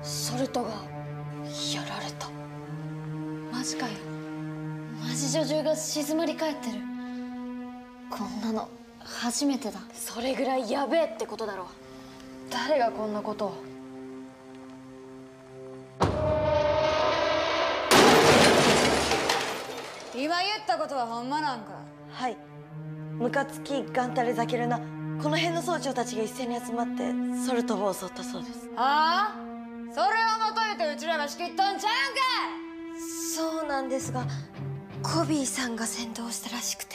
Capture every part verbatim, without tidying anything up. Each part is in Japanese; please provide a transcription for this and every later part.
ソルトがやられた。マジかよ。マジ女中が静まり返ってる。こんなの初めてだ。それぐらいやべえってことだろ。誰がこんなことを。 今言ったことはほんまなんか。 はい。ムカつきガンタレザケルナ、この辺の総長たちが一斉に集まってソルトを襲ったそうです。 はあ？それを求めてうちらが仕切っとんちゃうんかい。 そうなんですが、コビーさんが先導したらしくて。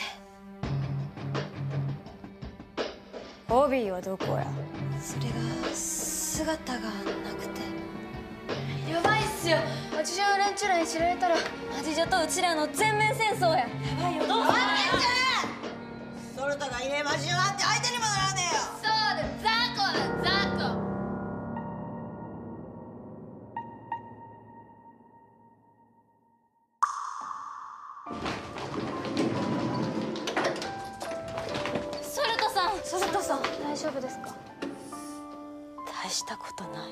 コビーはどこや？ それが姿がなくて。 やばいっすよ。町女連中らに知られたら町女とうちらの全面戦争や。やばいよ。どうする？ ソルトがいねえマジ女なんて相手にもならねえよ。 そうだ、雑魚だ、雑魚。ソルトさん、ソルトさん、大丈夫ですか？ 大したことない。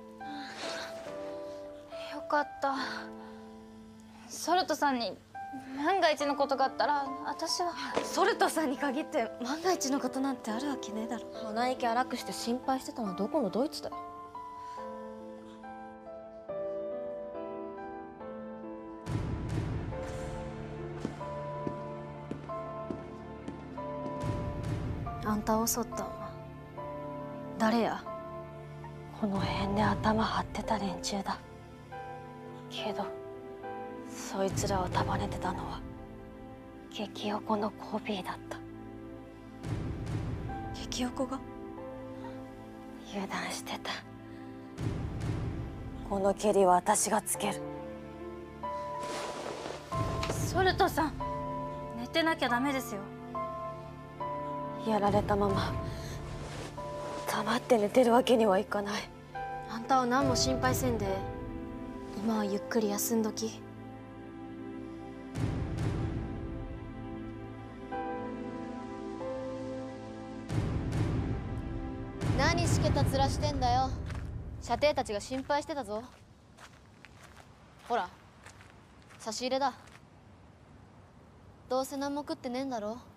よかった。ソルトさんに万が一のことがあったら私は。 ソルトさんに限って万が一のことなんてあるわけねえだろ。 鼻息荒くして心配してたのはどこのどいつだよ。 あんたを襲ったんは誰や？この辺で頭張ってた連中だけど、そいつらを束ねてたのは激横のコビーだった。激横が？油断してた。この蹴りは私がつける。 ソルトさん、寝てなきゃダメですよ。 やられたまま黙って寝てるわけにはいかない。 あんたは何も心配せんで、今はゆっくり休んどき。何しけた面してんだよ。舎弟たちが心配してたぞ。ほら、差し入れだ。どうせ何も食ってねえんだろ。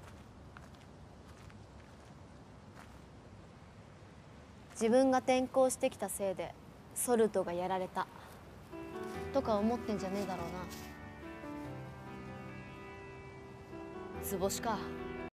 自分が転校してきたせいでソルトがやられたとか思ってんじゃねえだろうな。図星か。